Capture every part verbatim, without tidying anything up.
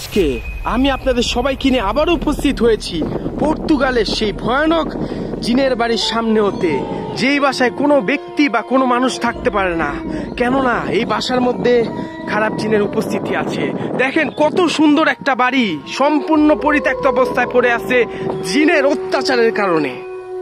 আজকে আমি আপনাদের সবাইকে নিয়ে আবারও উপস্থিত হয়েছি পর্তুগালের সেই ভয়ানক জিনের বাড়ির সামনে হতে, যেই বাসায় কোনো ব্যক্তি বা কোনো মানুষ থাকতে পারে না, কেননা এই বাসার মধ্যে খারাপ জিনের উপস্থিতি আছে। দেখেন কত সুন্দর একটা বাড়ি সম্পূর্ণ পরিত্যক্ত অবস্থায় পড়ে আছে জিনের অত্যাচারের কারণে।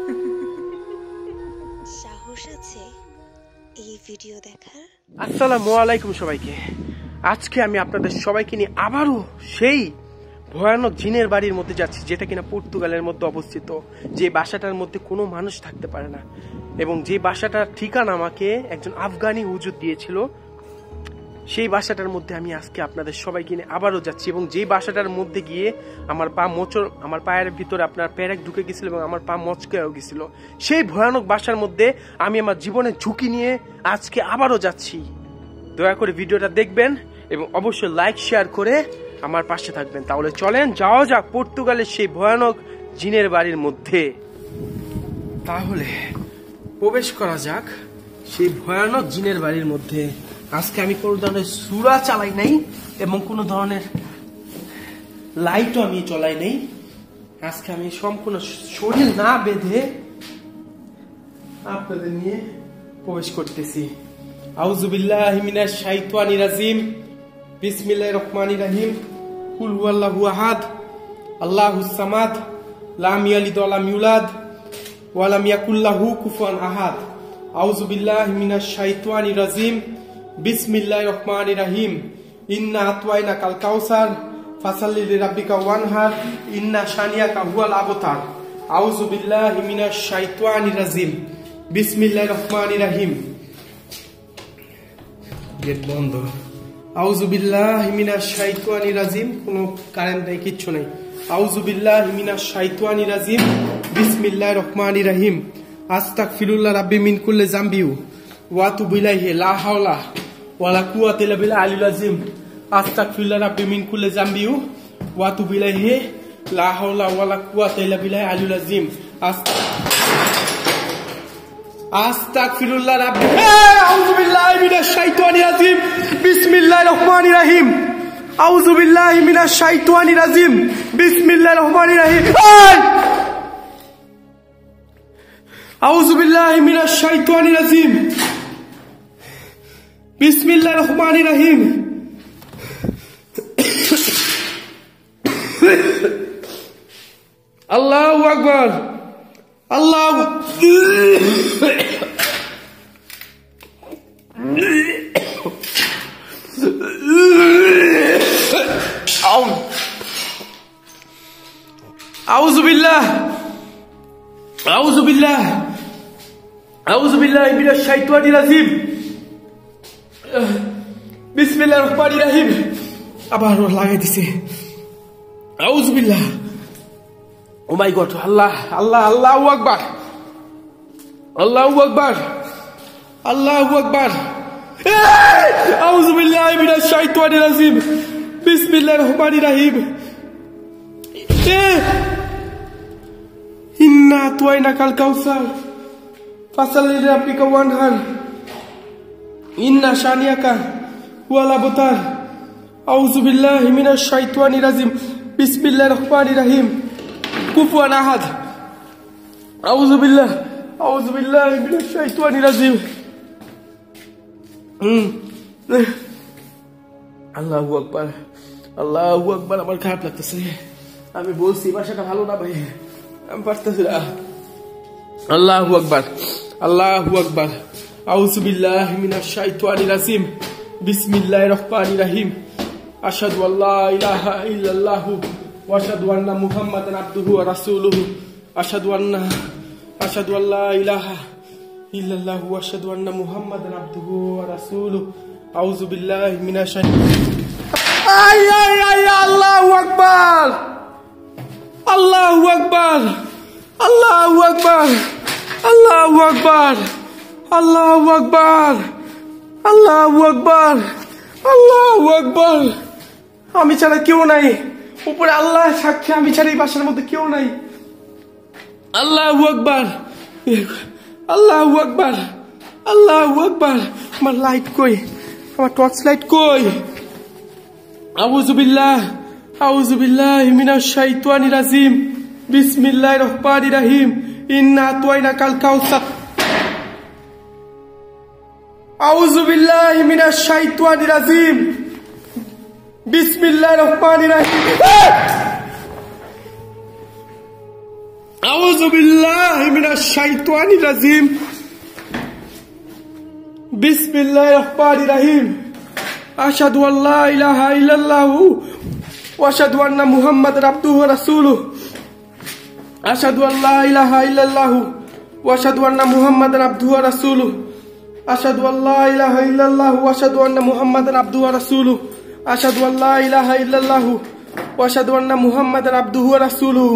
সাহস আছে এই ভিডিও দেখার? আসসালামু আলাইকুম সবাইকে। আজকে আমি আপনাদের সবাইকে নিয়ে আবারও সেই ভয়ানক জিনের বাড়ির মধ্যে যাচ্ছি, যেটা কিনা পর্তুগালের মধ্যে অবস্থিত, যে বাসাটার মধ্যে কোনো মানুষ থাকতে পারে না, এবং যে বাসাটার ঠিকানা আমাকে একজন আফগানি হুজুর দিয়েছিল। সেই বাসাটার মধ্যে আমি আজকে আপনাদের সবাইকে নিয়ে আবারও যাচ্ছি, এবং যে বাসাটার মধ্যে গিয়ে আমার পা মোচর আমার পায়ের ভিতরে আপনার প্যারেক ঢুকে গেছিল এবং আমার পা মচকেও গেছিল। সেই ভয়ানক বাসার মধ্যে আমি আমার জীবনের ঝুঁকি নিয়ে আজকে আবারও যাচ্ছি। দয়া করে ভিডিওটা দেখবেন এবং অবশ্যই লাইক শেয়ার করে আমার পাশে থাকবেন। তাহলে চলেন যাওয়া যাক পর্তুগালের সেই ভয়ানক জিনের বাড়ির মধ্যে। তাহলে প্রবেশ করা যাক সেই ভয়ানক জিনের বাড়ির মধ্যে। আজকে আমি কোনো ধরনের সূরা চালাই নাই এবং কোনো ধরনের লাইটও আমি চলাই নাই। আজকে আমি সম্পূর্ণ শরীর না বেঁধে আপনাদের নিয়ে প্রবেশ করতেছি। আউযু বিল্লাহি মিনাশ শাইতানির রাজিম, বিসমিল্লাহির রহমানির রহিম, কুল হুয়াল্লাহু আহাদ, আল্লাহুস সামাদ, লাম ইয়ালিদ ওয়া লাম ইউলাদ ওয়া লাম ইয়াকুল লাহু কুফুয়ান আহাদ। আউযু বিল্লাহি মিনাশ শাইতানির রাজিম, বিসমিল্লাহির রহমানির রহিম, ইন্না আতওয়াইনাকাল কাউসার ফাসাল্লি লিরাব্বিকা ওয়ানহার, ইন্না শানিয়াকা হুয়াল আবতার। আউযু বিল্লাহি মিনাশ শাইতানির রাজিম, বিসমিল্লাহির রহমানির রহিম। গেট বন্ধ। আউযু বিল্লাহি মিনাশ শাইতানির রাজিম। কোনো কারেন্ট নাই, কিচ্ছু নাই। আউযু বিল্লাহি মিনাশ শাইতানির রাজিম, বিসমিল্লাহির রহমানির রহিম। আস্তাগফিরুল্লাহ রাব্বি মিন কুল্লি যামবি ওয়া আতুবু ইলাইহি, লা হাওলা ওয়া লা কুওয়াতা ইল্লা বিল্লাহিল আলিয়্যিল আযীম। আস্তাগফিরুল্লাহ রাব্বি মিন কুল্লি যামবি ওয়া আতুবু ইলাইহি, লা হাওলা ওয়া লা কুওয়াতা ইল্লা বিল্লাহিল আলিয়্যিল আযীম। আস্তাগফিরুল্লাহ রাব্বি। আউযু বিল্লাহি মিনাশ শাইতানির রাজিম, বিসমিল্লাহির রহমানির রহিম। আউযু বিল্লাহি মিনাশ শাইতানির রাজিম, বিসমিল্লাহির রহমানির রহিম। আউযু বিল্লাহি মিনাশ শাইতানির রাজিম, বিসমিল্লাহির রহমানির রহিম। আল্লাহু আকবার, আল্লাহু আউযু বিল্লাহ আউযু বিল্লাহ আউযু বিল্লাহি মিনাশ শাইতানির রাজিম, বিসমিল্লাহির রহমানির রহিম। আবার লাগাই দিছে। আউযু বিল্লাহ। ও মাই গড, আল্লাহ আল্লাহ আল্লাহু আকবার, আল্লাহু আকবার, আল্লাহু আকবার। আউযু বিল্লাহি মিনাশ শাইতানির রাজিম, বিসমিল্লাহির রহমানির রহিম। ইন্না আতওয়াইনাকাল কাউসার ফাসাল্লি লিরাব্বিকা ওয়ানহার, ইন্না শানিয়াকা হুয়াল আবতার। আউযু বিল্লাহি মিনাশ শাইতানির রাজিম, বিসমিল্লাহির রহমানির রহিম, কুফুয়ান আহাদ। আউযু বিল্লাহ আউযু বিল্লাহি মিনাশ শাইতানির রাজিম। হুম আল্লাহু আকবার, আল্লাহু আকবার। আমার খারাপ লাগতেছে, আমি বলছি ভাষাটা ভালো না ভাই, আমি পারতেছি না। আল্লাহু আকবার, আল্লাহু আকবার। আউযু বিল্লাহি মিনাশ শাইতানির রাজিম, বিসমিল্লাহির রহমানির রহিম। আশহাদু আল্লা ইলাহা ইল্লাল্লাহু ওয়া আশহাদু আন্না মুহাম্মাদান আবদুহু ওয়া রাসূলুহু। আশহাদু আন্না আশহাদু আল্লা ইলাহা ইল্লাল্লাহু ওয়া আশহাদু আন্না মুহাম্মাদান আবদুহু ওয়া রাসূলুহু। আউযু বিল্লাহি মিনাশ শাইতানির। আই আই আই আল্লাহু আকবার, আল্লাহু আকবার, আল্লাহু আকবার, আল্লাহু আকবার, আল্লাহু আকবার, আল্লাহু আকবার, আল্লাহু আকবার। আমি ছাড়া কেউ নাই, উপরে আল্লাহ সাক্ষী, আমি ছাড়া এই বাসার মধ্যে কেউ নাই। আল্লাহু আকবার, আল্লাহু আকবার, আল্লাহু আকবার। আমার লাইট কই, আমার টর্চ লাইট কই? আউযু বিল্লাহ আউযু বিল্লাহি মিনাশ শাইতানির রাজিম বিসমিল্লাহির রহমানির রহিম ইন্না আতাইনাকাল কাউসার আউযু বিল্লাহি মিনাশ শাইতানির রাজিম বিসমিল্লাহির রহমানির রহিম আউযু বিল্লাহি মিনাশ শাইতানির রাজিম বিসমিল্লাহির রহমানির রহিম আশহাদু আল্লা ইলাহা ইল্লাল্লাহু ওয়া আশহাদু আন্না মুহাম্মাদার আবদুহু ওয়া রাসূলুহু আশহাদু আল্লা ইলাহা ইল্লাল্লাহু ওয়া আশহাদু আন্না মুহাম্মাদার আবদুহু ওয়া রাসূলুহু আশহাদু আল্লা ইলাহা ইল্লাল্লাহু ওয়া আশহাদু আন্না মুহাম্মাদার আবদুহু ওয়া রাসূলুহু আশহাদু আল্লা ইলাহা ইল্লাল্লাহু ওয়া আশহাদু আন্না মুহাম্মাদার আবদুহু ওয়া রাসূলুহু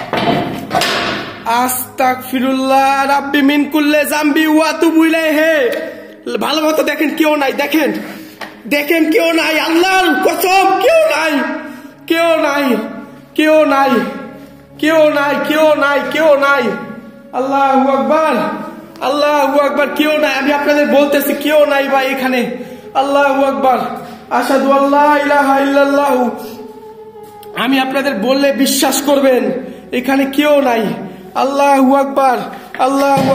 আস্তাগফিরুল্লাহ রাব্বি মিন কুল্লি যামবি ওয়া আতুবু ইলাইহি। ভালো মতো দেখেন, কেউ নাই, দেখেন দেখেন কেউ নাই, আল্লাহর কসম কেউ নাই, কেউ নাই, কেউ নাই, কেউ নাই, কেউ নাই, কেউ নাই। আল্লাহু আকবার, আল্লাহু আকবার, কেউ নাই। আমি আপনাদের বলতেছি কেউ নাই ভাই এখানে। আল্লাহু আকবার, আশহাদু আল্লা ইলাহা ইল্লাল্লাহু। আমি আপনাদের বললে বিশ্বাস করবেন, এখানে কেউ নাই। আল্লাহু আকবার, আল্লাহু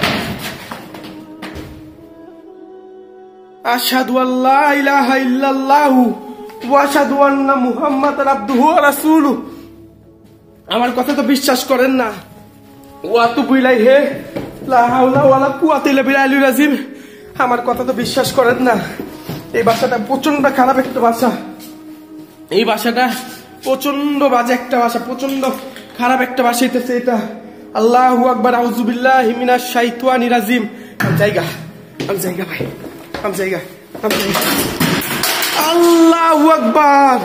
আশহাদু আল্লা ইলাহা ইল্লাল্লাহু ওয়া আশহাদু আন্না মুহাম্মাদার আবদুহু ওয়া রাসূলুহু। আমার কথা তো বিশ্বাস করেন না। ওয়া আতুবু ইলাইহি লা হাওলা ওয়ালা কুওয়াতা ইল্লা বিল্লাহিল আযীম। আমার কথা তো বিশ্বাস করেন না। এই ভাষাটা প্রচন্ড খারাপ একটা ভাষা, এই ভাষাটা প্রচন্ড বাজে একটা ভাষা, প্রচন্ড খারাপ একটা ভাষা হইতেছে এটা। আল্লাহু আকবার, আউযু বিল্লাহি মিনাশ শাইতানির রাজিম। আমি জায়গা, আমি জায়গা ভাই, আমি জায়গা, আমি জায়গা। আল্লাহু আকবার,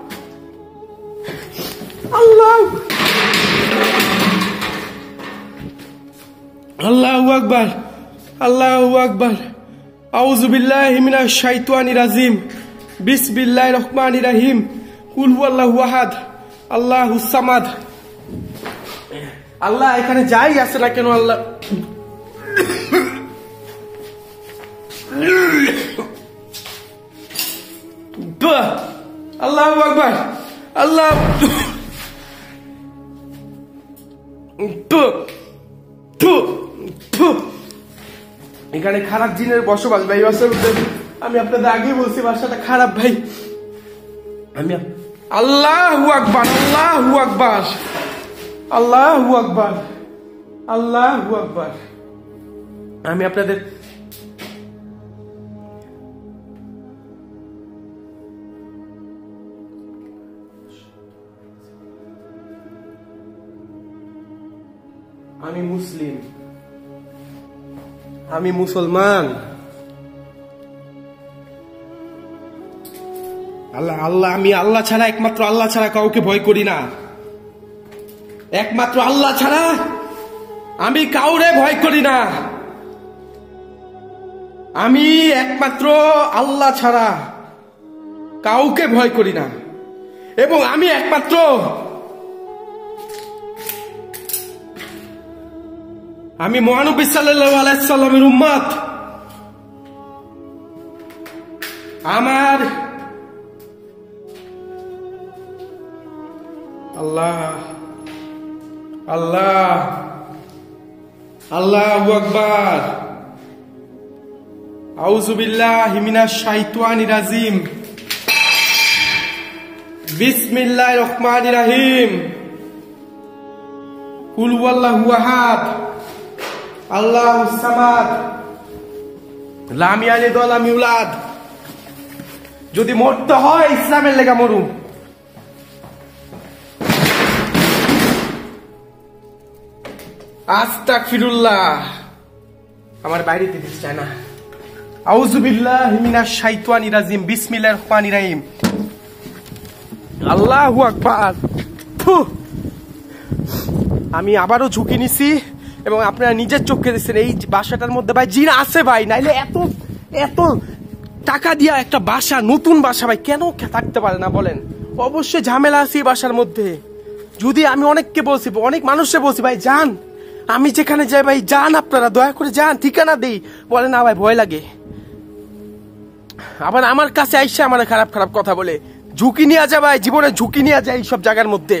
আল্লাহ, আল্লাহু আকবার, আল্লাহু আকবার। আউযু বিল্লাহি মিনাশ শাইতানির রাজিম বিসমিল্লাহির রহমানির রহিম কুল হুয়াল্লাহু আহাদ আল্লাহুস সামাদ। আল্লাহ এখানে যাই আছে না কেন, আল্লাহ আল্লাহু আকবার, আল্লাহ। এখানে খারাপ জিনের বসবাস ভাই। আমি আপনাদের আগে বলছি ভাষাটা খারাপ ভাই। আমি আল্লাহু আকবার, আল্লাহু আকবার, আল্লাহু আকবার, আল্লাহু আকবার। আমি আপনাদের আমি মুসলিম, আমি মুসলমান। আল্লাহ, আল্লাহ, আমি আল্লাহ ছাড়া, একমাত্র আল্লাহ ছাড়া কাউকে ভয় করি না। একমাত্র আল্লাহ ছাড়া আমি কাউরে ভয় করি না। আমি একমাত্র আল্লাহ ছাড়া কাউকে ভয় করি না। এবং আমি একমাত্র আমি মহানবী সাল্লাল্লাহু আলাইহি সাল্লামের উম্মত। আমার আল্লাহ, আল্লাহ, আল্লাহু আকবার। আউযু বিল্লাহি মিনাশ শাইতানির রাজিম বিসমিল্লাহির রহমানির রহিম কুল হুয়াল্লাহু আহাদ আল্লাহুস সামাদ লাম ইয়ালিদ ওয়া লাম ইউলাদ। যদি মরতে হয় ইসলামের লেগা মরু। আস্তাগফিরুল্লাহ, আমার বাইরে দিতে চায় না। আউযু বিল্লাহি মিনাশ শাইতানির রাজিম বিসমিল্লাহির রহমানির রহিম আল্লাহু আকবার। আমি আবারও ঝুঁকি নিছি এবং আপনারা নিজের চোখে দেখছেন এই বাসাটার মধ্যে ভাই জিন আছে ভাই। নাইলে এত এত টাকা দিয়া একটা বাসা, নতুন বাসা ভাই কেন থাকতে পারে না বলেন? অবশ্যই ঝামেলা আছে এই বাসার মধ্যে। যদি আমি অনেককে বলছি, অনেক মানুষকে বলছি ভাই যান, আমি যেখানে যাই ভাই যান, আপনারা দয়া করে যান, ঠিকানা দেই, বলে না ভাই ভয় লাগে। আবার আমার কাছে আইসে আমার খারাপ খারাপ কথা বলে, ঝুঁকি নিয়ে যায় ভাই, জীবনে ঝুঁকি নিয়ে যায় এইসব জায়গার মধ্যে।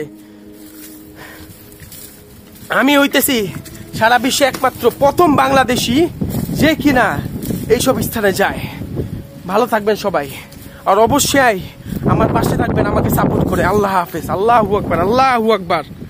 আমি হইতেছি সারা বিশ্বে একমাত্র প্রথম বাংলাদেশি যে কিনা এইসব স্থানে যায়। ভালো থাকবেন সবাই, আর অবশ্যই আমার পাশে থাকবেন আমাকে সাপোর্ট করে। আল্লাহ হাফেজ। আল্লাহু আকবার, আল্লাহু আকবার।